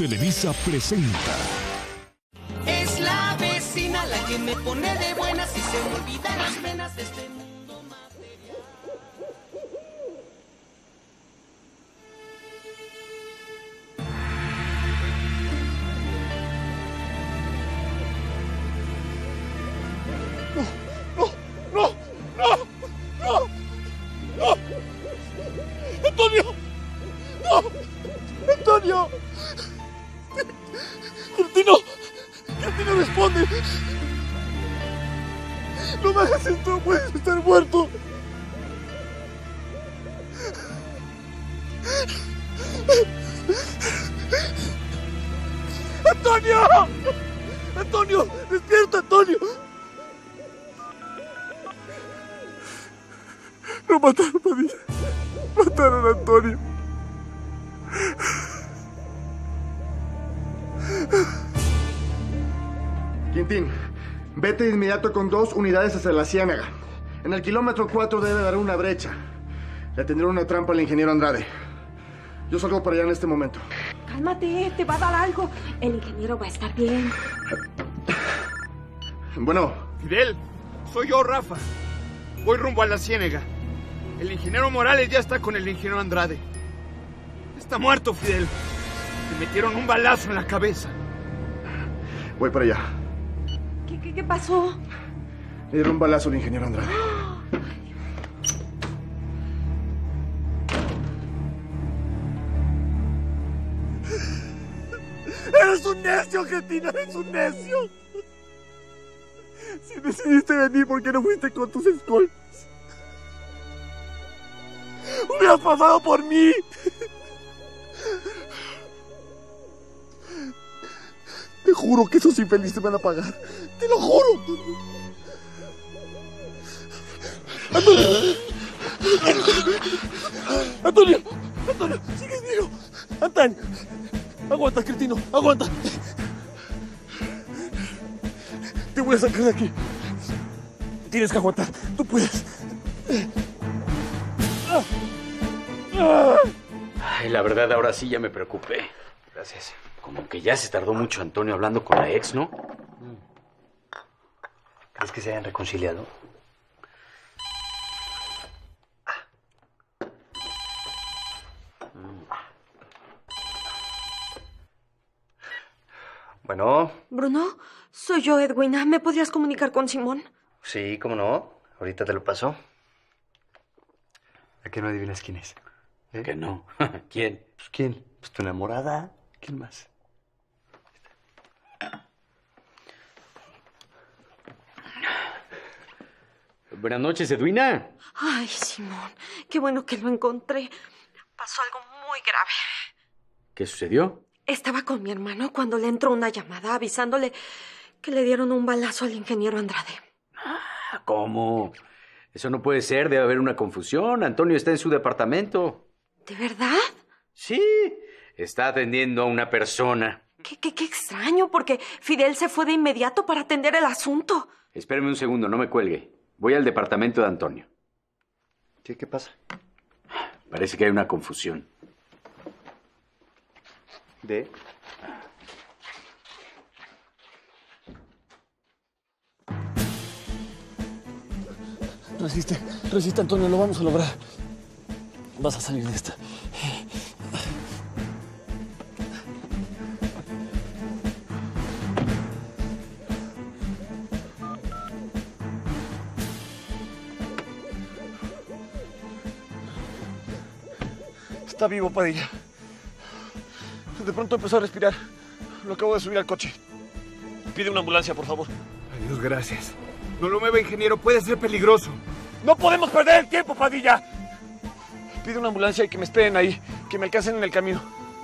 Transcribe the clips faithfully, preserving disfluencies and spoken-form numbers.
Televisa presenta. Es la vecina la que me pone de buenas y se me olvidan las penas de este mundo material. ¡No! ¡No! ¡No! ¡No! ¡No! ¡Antonio! ¡No! ¡Antonio! ¡Cretino! ¡Cretino, responde! ¡No me hagas esto! ¡Puedes estar muerto! ¡Antonio! ¡Antonio! ¡Despierta, Antonio! Lo mataron, Padilla. Mataron a Antonio. Quintín, vete de inmediato con dos unidades hacia la Ciénaga. En el kilómetro cuatro debe haber una brecha. Le tendré una trampa al ingeniero Andrade. Yo salgo para allá en este momento. Cálmate, te va a dar algo. El ingeniero va a estar bien. Bueno. Fidel, soy yo, Rafa. Voy rumbo a la Ciénaga. El ingeniero Morales ya está con el ingeniero Andrade. Está muerto, Fidel. Le metieron un balazo en la cabeza. Voy para allá. ¿Qué, qué, qué pasó? Le dieron un balazo al ingeniero Andrade. ¡Eres un necio, Argentina! ¡Eres un necio! Si decidiste venir, ¿por qué no fuiste con tus escoltas? ¡Hubieras pasado por mí! Te juro que esos infelices me van a pagar. ¡Te lo juro! ¡Antonio! ¡Antonio! ¡Antonio! ¡Sigue vivo! ¡Antonio! ¡Aguanta, cretino! ¡Aguanta! Te voy a sacar de aquí. Tienes que aguantar. Tú puedes. Ay, la verdad, ahora sí ya me preocupé. Gracias. Como que ya se tardó mucho Antonio hablando con la ex, ¿no? ¿Crees que se hayan reconciliado? Bueno. Bruno, soy yo, Edwina. ¿Me podrías comunicar con Simón? Sí, cómo no. Ahorita te lo paso. ¿A qué no adivinas quién es? ¿Eh? Que no. ¿Quién? Pues quién. Pues tu enamorada. ¿Quién más? Buenas noches, Edwina. Ay, Simón, qué bueno que lo encontré. Pasó algo muy grave. ¿Qué sucedió? Estaba con mi hermano cuando le entró una llamada avisándole que le dieron un balazo al ingeniero Andrade. ¿Cómo? Eso no puede ser, debe haber una confusión. Antonio está en su departamento. ¿De verdad? Sí, está atendiendo a una persona. Qué, qué, qué extraño, porque Fidel se fue de inmediato para atender el asunto. Espéreme un segundo, no me cuelgue. Voy al departamento de Antonio. ¿Sí? ¿Qué pasa? Parece que hay una confusión. ¿De? Resiste, resiste, Antonio, lo vamos a lograr. Vas a salir de esta. Está vivo, Padilla. De pronto empezó a respirar. Lo acabo de subir al coche. Pide una ambulancia, por favor. Adiós, gracias. No lo mueva, ingeniero. Puede ser peligroso. ¡No podemos perder el tiempo, Padilla! Pide una ambulancia y que me esperen ahí. Que me alcancen en el camino.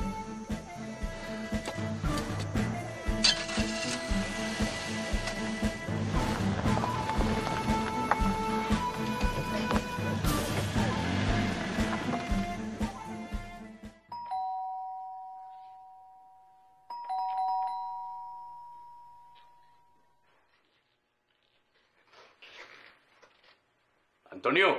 Antonio.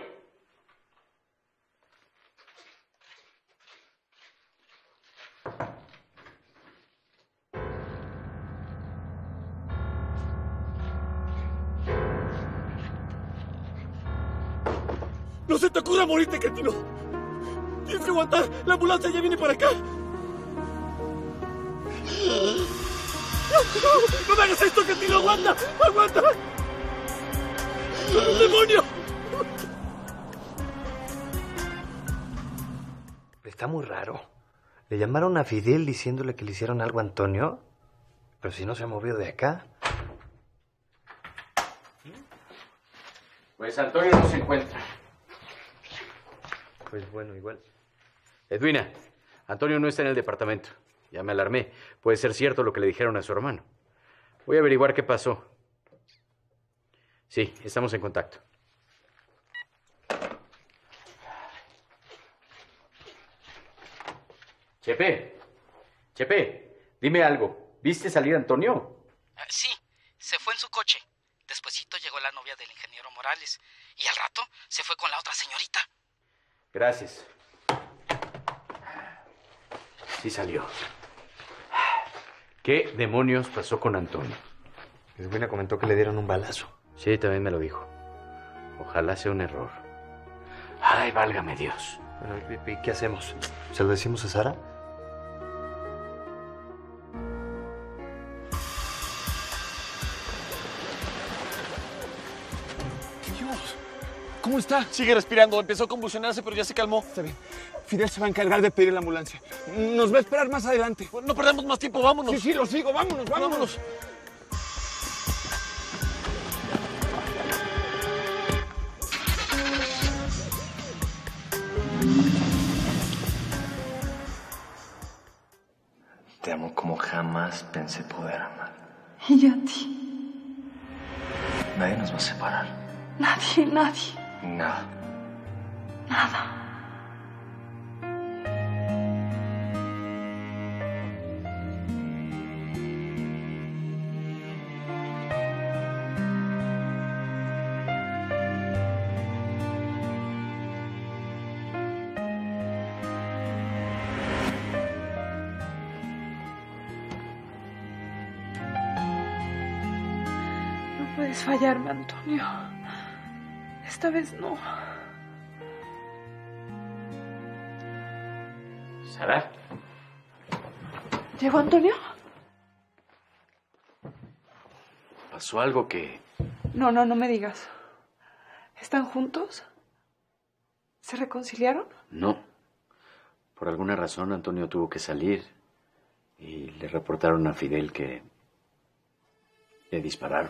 No se te ocurra morirte, cretino. Tienes que aguantar. La ambulancia ya viene para acá. No me hagas esto, cretino. Aguanta. Aguanta. ¡Demonio! Está muy raro. Le llamaron a Fidel diciéndole que le hicieron algo a Antonio, pero si no se ha movido de acá. Pues Antonio no se encuentra. Pues bueno, igual. Edwina, Antonio no está en el departamento. Ya me alarmé. Puede ser cierto lo que le dijeron a su hermano. Voy a averiguar qué pasó. Sí, estamos en contacto. Chepe, Chepe, dime algo. ¿Viste salir a Antonio? Uh, sí, se fue en su coche. Despuesito llegó la novia del ingeniero Morales. Y al rato se fue con la otra señorita. Gracias. Sí salió. ¿Qué demonios pasó con Antonio? Edwina comentó que le dieron un balazo. Sí, también me lo dijo. Ojalá sea un error. Ay, válgame Dios. Bueno, ¿y qué hacemos? ¿Se lo decimos a Sara? Dios, ¿cómo está? Sigue respirando. Empezó a convulsionarse, pero ya se calmó. Está bien. Fidel se va a encargar de pedir la ambulancia. Nos va a esperar más adelante. Bueno, no perdamos más tiempo, vámonos. Sí, sí, lo sigo. Vámonos, vámonos. Vámonos. Te amo como jamás pensé poder amar. Y yo a ti. Nadie nos va a separar. Nadie, nadie. Nada. Nada. No puedes fallarme, Antonio. Esta vez no. ¿Sara? ¿Llegó Antonio? ¿Pasó algo que...? No, no, no me digas. ¿Están juntos? ¿Se reconciliaron? No. Por alguna razón Antonio tuvo que salir y le reportaron a Fidel que le dispararon.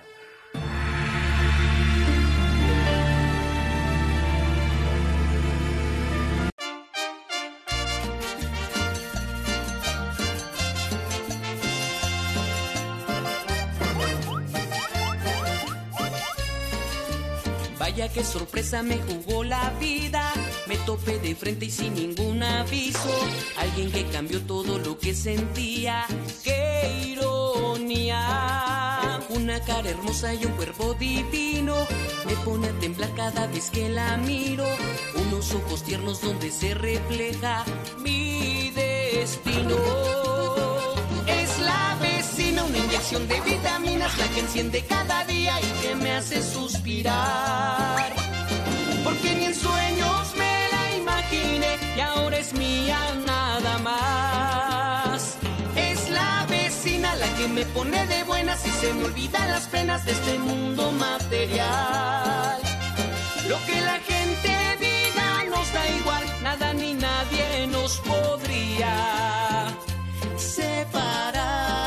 Vaya qué sorpresa me jugó la vida. Me topé de frente y sin ningún aviso. Alguien que cambió todo lo que sentía. ¡Qué ironía! Una cara hermosa y un cuerpo divino. Me pone a temblar cada vez que la miro. Unos ojos tiernos donde se refleja mi destino. Es la vecina, una inyección de vitaminas, la que enciende cada día y que me hace suspirar. Porque ni en sueños me la imaginé y ahora es mía nada más. Es la vecina la que me pone de buenas y se me olvidan las penas de este mundo material. Lo que la gente diga nos da igual, nada ni nadie nos podría separar.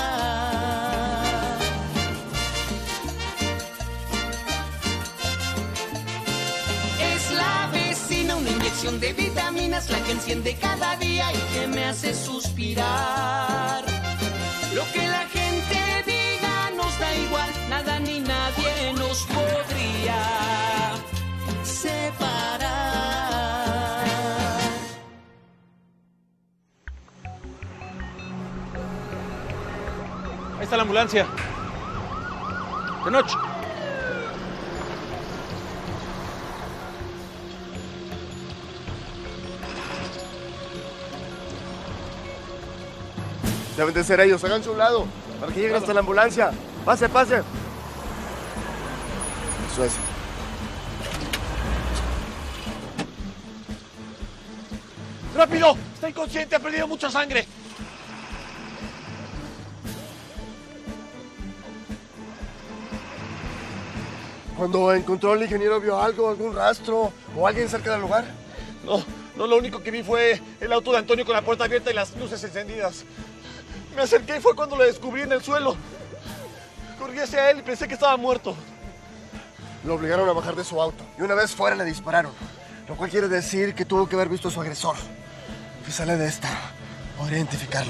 Es la vecina, una inyección de vitaminas, la que enciende cada día y que me hace suspirar. Lo que la gente diga nos da igual, nada ni nadie nos podría separar. Ahí está la ambulancia. De noche. Deben de ser ellos, háganse a un lado, para que lleguen hasta la ambulancia. Pase, pase. Eso es. ¡Rápido! Está inconsciente, ha perdido mucha sangre. Cuando encontró al ingeniero, ¿vio algo, algún rastro o alguien cerca del lugar? No, no, lo único que vi fue el auto de Antonio con la puerta abierta y las luces encendidas. Me acerqué y fue cuando lo descubrí en el suelo. Corrí hacia él y pensé que estaba muerto. Lo obligaron a bajar de su auto y una vez fuera le dispararon, lo cual quiere decir que tuvo que haber visto a su agresor. Si sale de esta, podría identificarlo.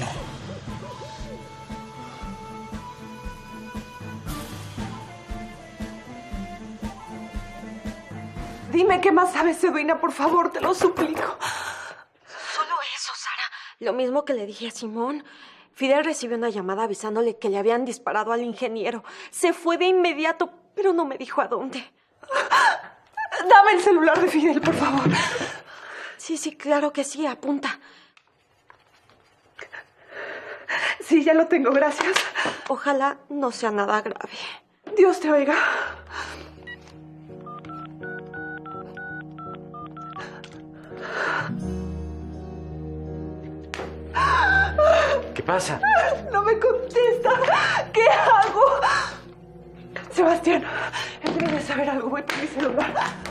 Dime qué más sabes, Edwina, por favor, te lo suplico. Solo eso, Sara. Lo mismo que le dije a Simón. Fidel recibió una llamada avisándole que le habían disparado al ingeniero. Se fue de inmediato, pero no me dijo a dónde. Dame el celular de Fidel, por favor. Sí, sí, claro que sí, apunta. Sí, ya lo tengo, gracias. Ojalá no sea nada grave. Dios te oiga. ¿Qué pasa? No me contesta. ¿Qué hago? Sebastián, debes saber algo. Voy por mi celular.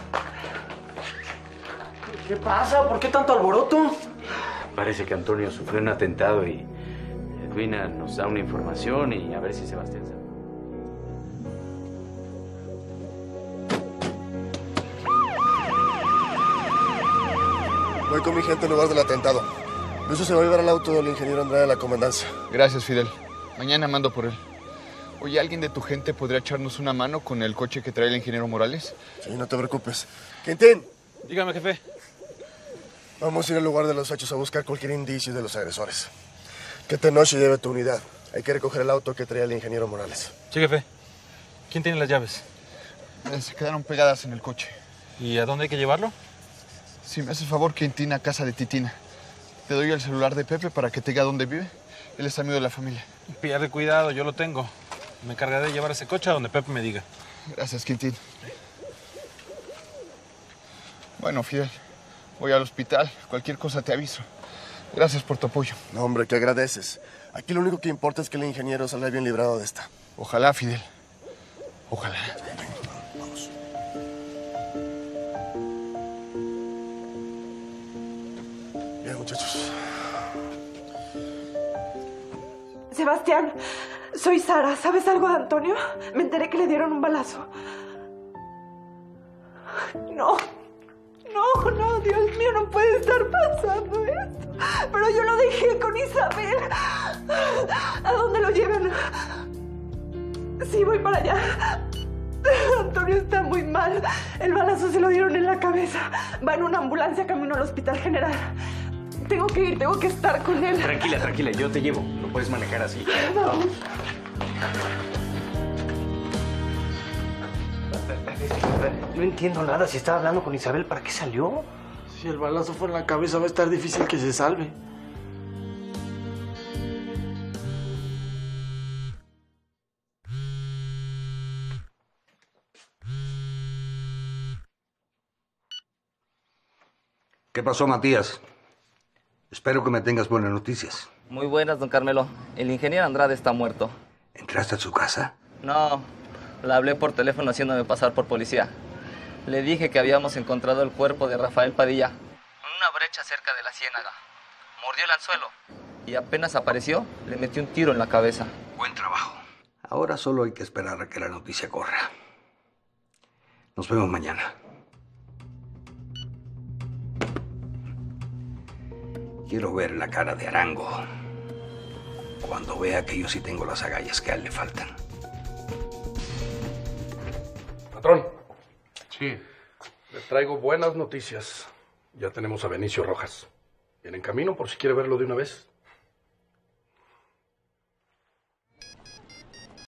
¿Qué pasa? ¿Por qué tanto alboroto? Parece que Antonio sufrió un atentado y Edwina nos da una información y a ver si Sebastián sabe. Voy con mi gente al lugar del atentado. Eso se va a llevar al auto del ingeniero Andrade a la comandancia. Gracias, Fidel. Mañana mando por él. Oye, ¿alguien de tu gente podría echarnos una mano con el coche que trae el ingeniero Morales? Sí, no te preocupes. Quintín. Dígame, jefe. Vamos a ir al lugar de los hechos a buscar cualquier indicio de los agresores. Que Tenoch lleve tu unidad. Hay que recoger el auto que traía el ingeniero Morales. Sí, jefe. ¿Quién tiene las llaves? Eh, se quedaron pegadas en el coche. ¿Y a dónde hay que llevarlo? Si me haces favor, Quintín, a casa de Titina. Te doy el celular de Pepe para que te diga dónde vive. Él es amigo de la familia. Pierde cuidado, yo lo tengo. Me encargaré de llevar ese coche a donde Pepe me diga. Gracias, Quintín. Bueno, Fidel, voy al hospital. Cualquier cosa te aviso. Gracias por tu apoyo. No, hombre, ¿qué agradeces? Aquí lo único que importa es que el ingeniero salga bien librado de esta. Ojalá, Fidel. Ojalá. Vamos. Bien, muchachos. Sebastián, soy Sara. ¿Sabes algo de Antonio? Me enteré que le dieron un balazo. No, no, no, Dios mío, no puede estar pasando esto. Pero yo lo dejé con Isabel. ¿A dónde lo llevan? Sí, voy para allá. Antonio está muy mal. El balazo se lo dieron en la cabeza. Va en una ambulancia camino al Hospital General. Tengo que ir, tengo que estar con él. Tranquila, tranquila, yo te llevo. No puedes manejar así. Vamos. No entiendo nada. Si estaba hablando con Isabel, ¿para qué salió? Si el balazo fue en la cabeza, va a estar difícil que se salve. ¿Qué pasó, Matías? Espero que me tengas buenas noticias. Muy buenas, don Carmelo. El ingeniero Andrade está muerto. ¿Entraste a su casa? No, le hablé por teléfono haciéndome pasar por policía. Le dije que habíamos encontrado el cuerpo de Rafael Padilla en una brecha cerca de la ciénaga. Mordió el anzuelo y apenas apareció, le metió un tiro en la cabeza. Buen trabajo. Ahora solo hay que esperar a que la noticia corra. Nos vemos mañana. Quiero ver la cara de Arango cuando vea que yo sí tengo las agallas que a él le faltan. Patrón. Sí. Les traigo buenas noticias. Ya tenemos a Benicio Rojas. Viene en camino por si quiere verlo de una vez.